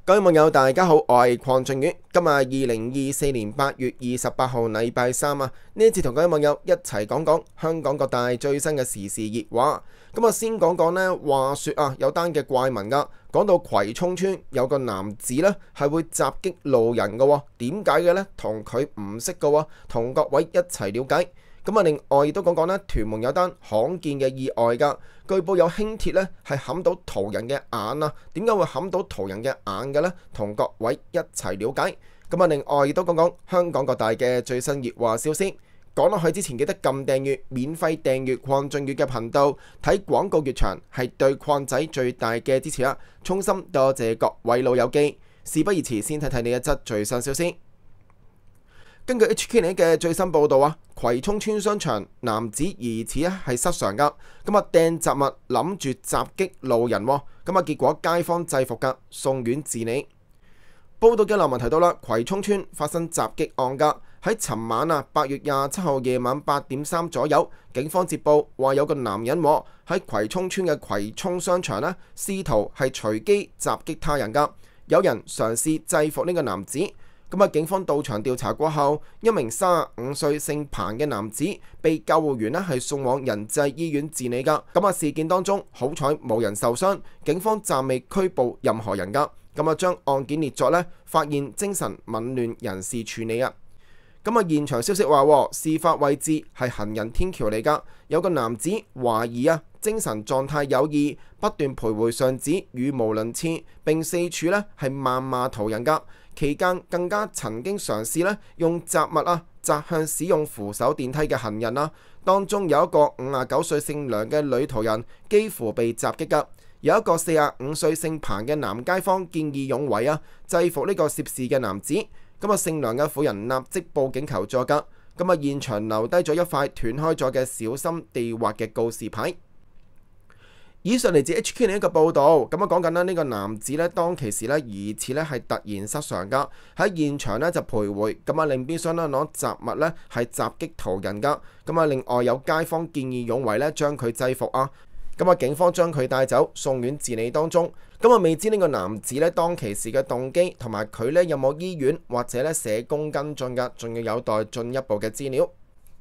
各位網友，大家好，我係鄺俊宇。今日係2024年8月28號，禮拜三啊。呢一次同各位網友一齊講講香港各大最新嘅時事熱話。咁啊，先講講呢，話說啊，有單嘅怪聞噶，講到葵涌村有個男子呢係會襲擊路人噶，點解嘅呢？同佢唔識噶，同各位一齊了解。咁啊，另外亦都講講呢，屯門有單罕見嘅意外噶，據報有輕鐵呢係冚到途人嘅眼啊，點解會冚到途人嘅眼嘅呢？同各位一齊了解。咁啊，另外亦都講講香港各大嘅最新熱話消息。講落去之前記得撳訂閱，免費訂閱鄺俊宇嘅頻道，睇廣告越長係對鄺仔最大嘅支持啦。衷心多謝各位老友記。事不宜遲，先睇睇呢一則最新消息。根據 HK 嘅最新報導啊，葵涌村商場男子疑似係失常噶，咁啊掟雜物諗住襲擊路人，咁啊結果街坊制服噶，送院治理。報道嘅流文提到啦，葵涌村發生襲擊案噶，喺尋晚啊8月27號夜晚8點3左右，警方接報話有個男人喺葵涌村嘅葵涌商場呢，試圖係隨機襲擊他人噶，有人嘗試制服呢個男子。咁啊，警方到場調查過後，一名35歲姓彭嘅男子被救護員呢係送往仁濟醫院治理噶。咁啊，事件當中好彩冇人受傷，警方暫未拘捕任何人噶。咁啊，將案件列作呢發現精神紊亂人士處理啊。咁啊，現場消息話，事發位置係行人天橋嚟噶，有個男子懷疑精神狀態有異，不斷徘徊上址，語無倫次，並四處呢係謾罵途人噶。期間更加曾經嘗試呢用雜物砸向使用扶手電梯嘅行人啊，當中有一個59歲姓梁嘅女途人幾乎被襲擊噶，有一個45歲姓彭嘅男街坊見義勇為制服呢個涉事嘅男子，咁啊姓梁嘅婦人立即報警求助噶，咁啊現場留低咗一塊斷開咗嘅小心地滑嘅告示牌。以上嚟自 HK 另一個報導，咁啊講緊呢個男子呢，當其時呢疑似呢係突然失常噶，喺現場呢就徘徊，咁啊令邊廂呢攞雜物呢係襲擊途人噶，咁啊另外有街坊見義勇為呢將佢制服啊，咁啊警方將佢帶走送院治理當中，咁啊未知呢個男子呢當其時嘅動機同埋佢呢有冇醫院或者呢社工跟進噶，仲要有待進一步嘅資料。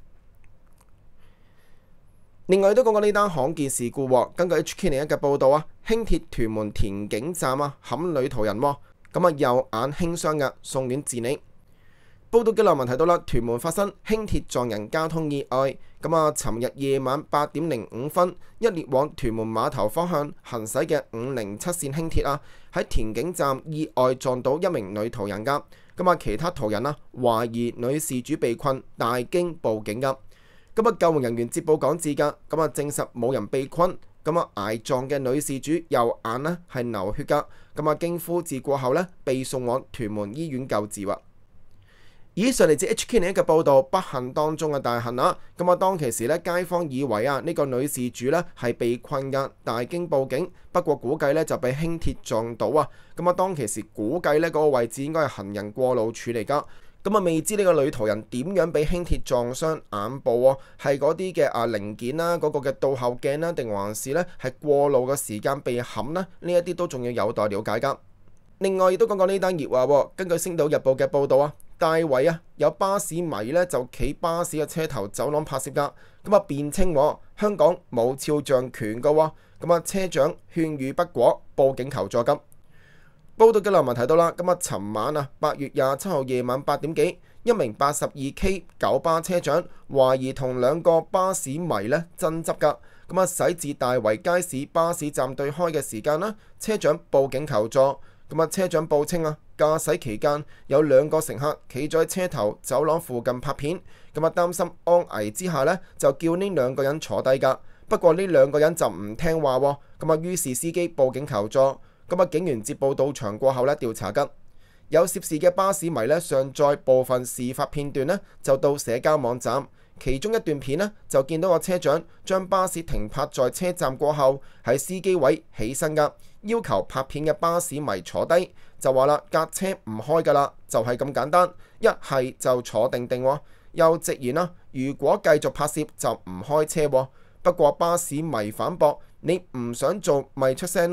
另外都講過呢單罕見事故，根據 HK 另一嘅報導輕鐵屯門田景站冚女途人，咁右眼輕傷嘅，送院治理。報道嘅流文提到啦，屯門發生輕鐵撞人交通意外，尋日夜晚8點05分，一列往屯門碼頭方向行駛嘅507線輕鐵喺田景站意外撞到一名女途人噶，其他途人懷疑女事主被困，大驚報警噶。救援人員接報趕至噶，證實冇人被困，挨撞嘅女事主右眼係流血噶，經呼治過後被送往屯門醫院救治。以上嚟自 HK 另一個報導，不幸當中嘅大幸當其時街坊以為呢個女事主係被困噶，大驚報警，不過估計就被輕鐵撞到當其時估計嗰個位置應該係行人過路處嚟噶。未知呢個女途人點樣俾輕鐵撞傷眼部係嗰啲嘅零件啦，嗰個嘅倒後鏡啦，定還是係過路嘅時間被冚呢？呢一啲都仲要有待了解噶。另外亦都講講呢單熱話，根據《星島日報》嘅報導大圍有巴士迷就企巴士嘅車頭走廊拍攝噶，辯稱香港冇肖像權噶，車長勸喻不果，報警求助噶。報道嘅流文提到啦，尋晚8月27號夜晚8點幾，一名82K 九巴車長懷疑同兩個巴士迷爭執噶，駛至大圍街市巴士站對開嘅時間車長報警求助，車長報稱駕駛期間有兩個乘客企咗喺車頭走廊附近拍片，擔心安危之下就叫呢兩個人坐低噶，不過呢兩個人就唔聽話於是司機報警求助。警員接報到場過後調查緊，有涉事嘅巴士迷上載部分事發片段就到社交網站，其中一段片就見到個車長將巴士停泊在車站過後，喺司機位起身噶，要求拍片嘅巴士迷坐低，就話啦，架車唔開噶啦，就係咁簡單，一係就坐定定，又直言如果繼續拍攝就唔開車。不過巴士迷反駁，你唔想做咪出聲咯。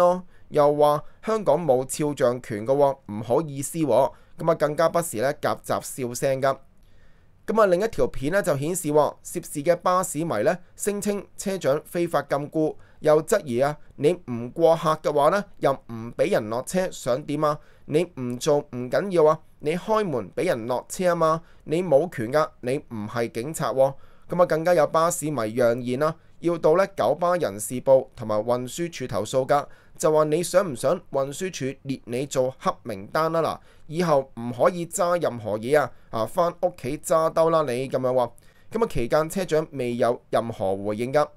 又話香港冇肖像權嘅喎，唔好意思喎。咁啊更加不時咧夾雜笑聲㗎。咁啊另一條片咧就顯示涉事嘅巴士迷咧聲稱車長非法禁錮，又質疑你唔過客嘅話咧又唔俾人落車，想點啊？你唔做唔緊要啊，你開門俾人落車啊嘛，你冇權㗎，你唔係警察喎。咁啊更加有巴士迷揚言要到九巴人事部同埋運輸署投訴㗎，就話你想唔想運輸署列你做黑名單啦？嗱，以後唔可以揸任何嘢返屋企揸兜啦你咁樣喎。咁啊期間車長未有任何回應㗎。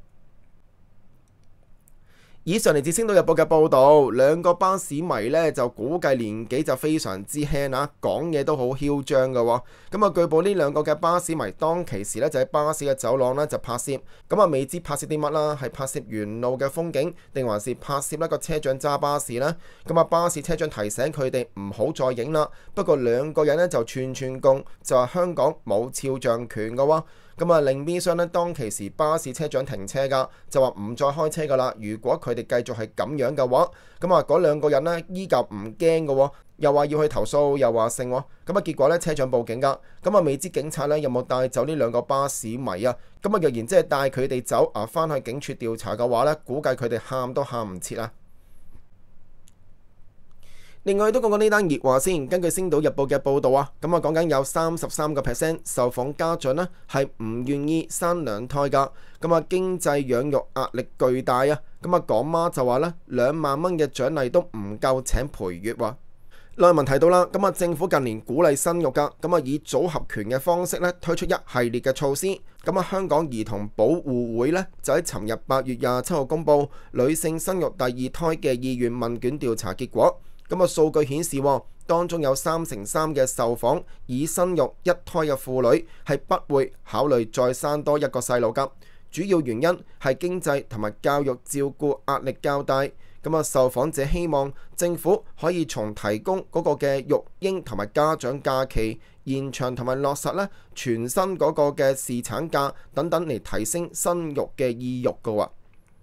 以上嚟自《星島日報》嘅報導，兩個巴士迷呢就估計年紀就非常之輕講嘢都好囂張嘅喎。咁啊據報呢兩個嘅巴士迷當其時呢就喺巴士嘅走廊呢就拍攝，咁啊未知拍攝啲乜啦，係拍攝沿路嘅風景，定還是拍攝一個車長揸巴士呢？咁啊巴士車長提醒佢哋唔好再影啦。不過兩個人呢就串供，就話香港冇肖像權嘅喎。咁啊，另邊廂呢，當其時巴士車長停車㗎，就話唔再開車㗎啦。如果佢哋繼續係咁樣嘅話，咁啊嗰兩個人呢，依舊唔驚嘅喎，又話要去投訴，又話勝喎。咁啊結果呢，車長報警㗎。咁啊未知警察呢有冇帶走呢兩個巴士迷啊？咁啊若然即係帶佢哋走返去警署調查嘅話呢，估計佢哋喊都喊唔切啊！另外都講講呢單熱話先。根據《星島日報》嘅報導咁講緊有33%受訪家長呢係唔願意生兩胎㗎。咁啊經濟養育壓力巨大咁啊港媽就話呢2萬蚊嘅獎勵都唔夠請陪月喎。內文提到啦，咁啊政府近年鼓勵生育㗎，咁啊以組合拳嘅方式呢推出一系列嘅措施。咁啊香港兒童保護會呢就喺尋日8月27號公佈女性生育第二胎嘅意願問卷調查結果。咁啊數據顯示當中有33%嘅受訪已生育一胎嘅婦女係不會考慮再生多一個細路㗎。主要原因係經濟同埋教育照顧壓力較大。咁啊受訪者希望政府可以從提供嗰個嘅育嬰同埋家長假期延長同埋落實呢全薪嗰個嘅侍產假等等嚟提升生育嘅意欲㗎喎。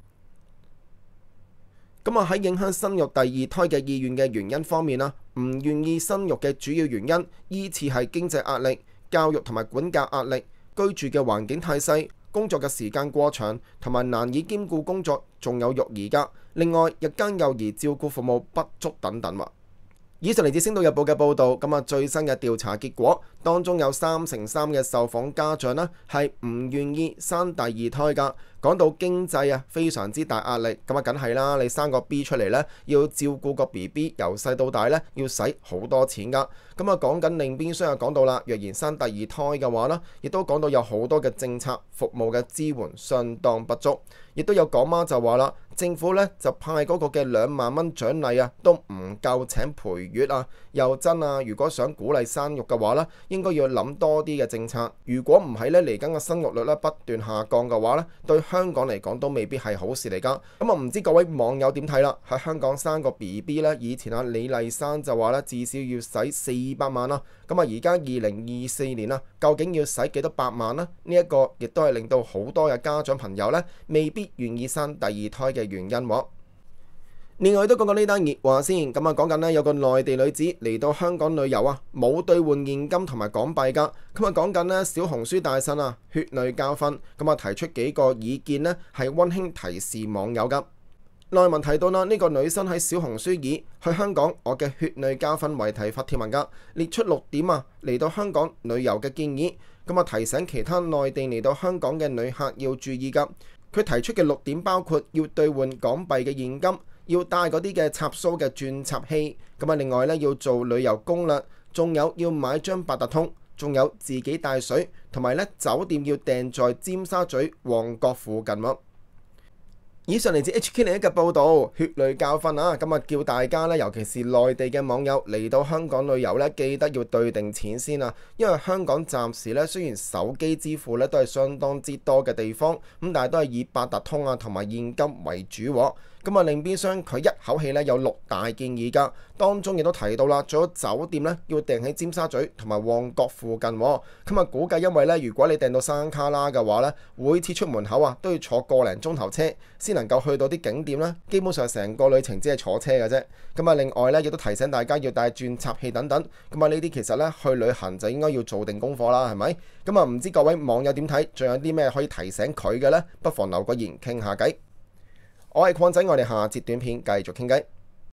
咁啊喺影響生育第二胎嘅意願嘅原因方面唔願意生育嘅主要原因依次係經濟壓力、教育同埋管教壓力、居住嘅環境太細、工作嘅時間過長同埋難以兼顧工作，仲有育兒㗎。另外日間幼兒照顧服務不足等等。以上嚟自《星島日報》嘅報導，咁啊最新嘅調查結果當中有33%嘅受訪家長呢係唔願意生第二胎㗎。講到經濟非常之大壓力，咁啊梗係啦，你生個 B 出嚟呢，要照顧個 BB 由細到大呢，要使好多錢㗎。咁啊講緊另邊廂又講到啦，若然生第二胎嘅話呢，亦都講到有好多嘅政策服務嘅支援相當不足，亦都有港媽就話啦，政府呢就派嗰個嘅2萬蚊獎勵都唔夠請陪月又真如果想鼓勵生育嘅話呢，應該要諗多啲嘅政策。如果唔係呢，嚟緊嘅生育率呢不斷下降嘅話呢，對香港嚟講都未必係好事嚟㗎。咁啊唔知各位網友點睇啦？喺香港生個 BB 呢，以前李麗珊就話呢，至少要使400萬啦。咁啊而家2024年啦，究竟要使幾多百萬呢？呢一個亦都係令到好多嘅家長朋友呢未必願意生第二胎嘅原因喎。另外都講講呢單熱話先。咁啊講緊呢，有個內地女子嚟到香港旅遊冇兌換現金同埋港幣㗎。咁啊講緊呢，小紅書大神血淚教訓，咁啊提出幾個意見呢係溫馨提示網友㗎。內文提到啦，呢個女生喺小紅書以去香港我嘅血淚教訓為題發帖文㗎，列出6點嚟到香港旅遊嘅建議。咁啊提醒其他內地嚟到香港嘅旅客要注意㗎。佢提出嘅6點包括要兌換港幣嘅現金，要帶嗰啲嘅插蘇嘅轉插器，咁啊另外呢，要做旅遊攻略，仲有要買張八達通，仲有自己帶水，同埋呢酒店要訂在尖沙咀旺角附近喎。以上嚟自 HK01嘅報導，血淚教訓咁啊叫大家呢，尤其是內地嘅網友嚟到香港旅遊呢，記得要兌定錢先因為香港暫時呢，雖然手機支付呢都係相當之多嘅地方，咁但係都係以八達通同埋現金為主喎。咁咁啊，另邊廂佢一口氣咧有6大建議㗎，當中亦都提到啦，做咗酒店咧要訂喺尖沙咀同埋旺角附近。咁啊，估計因為咧，如果你訂到山卡拉嘅話咧，每次出門口啊都要坐個零鐘頭車先能夠去到啲景點啦。基本上成個旅程只係坐車嘅啫。咁啊，另外咧亦都提醒大家要帶轉插器等等。咁啊，呢啲其實咧去旅行就應該要做定功課啦，係咪？咁啊，唔知各位網友點睇？仲有啲咩可以提醒佢嘅呢？不妨留個言傾下偈。我係鄺仔，我哋下節短片繼續傾偈。